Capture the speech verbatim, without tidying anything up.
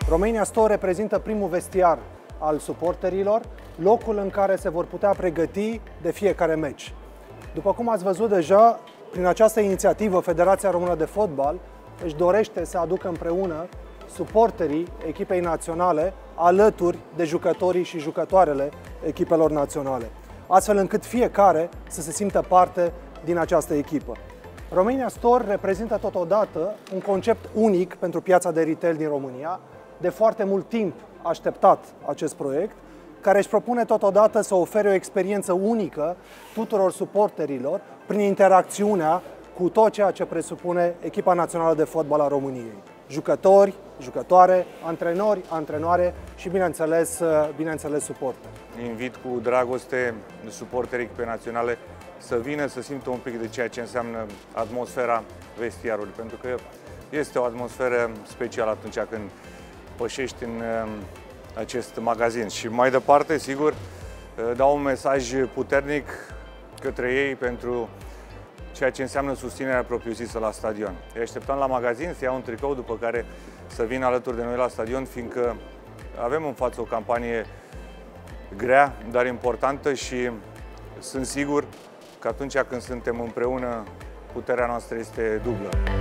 Romania Store reprezintă primul vestiar al suporterilor, locul în care se vor putea pregăti de fiecare meci. După cum ați văzut deja, prin această inițiativă, Federația Română de Fotbal își dorește să aducă împreună suporterii echipei naționale alături de jucătorii și jucătoarele echipelor naționale, astfel încât fiecare să se simtă parte din această echipă. Romania Store reprezintă totodată un concept unic pentru piața de retail din România. De foarte mult timp așteptat acest proiect, care își propune totodată să ofere o experiență unică tuturor suporterilor prin interacțiunea cu tot ceea ce presupune echipa națională de fotbal a României. Jucători, jucătoare, antrenori, antrenoare și, bineînțeles, bineînțeles suporteri. Invit cu dragoste suporterii echipei naționale să vină să simtă un pic de ceea ce înseamnă atmosfera vestiarului, pentru că este o atmosferă specială atunci când pășești în acest magazin. Și mai departe, sigur, dau un mesaj puternic către ei pentru ceea ce înseamnă susținerea propriu-zisă la stadion. Îi așteptăm la magazin să iau un tricou, după care să vină alături de noi la stadion, fiindcă avem în față o campanie grea, dar importantă și sunt sigur că atunci când suntem împreună, puterea noastră este dublă.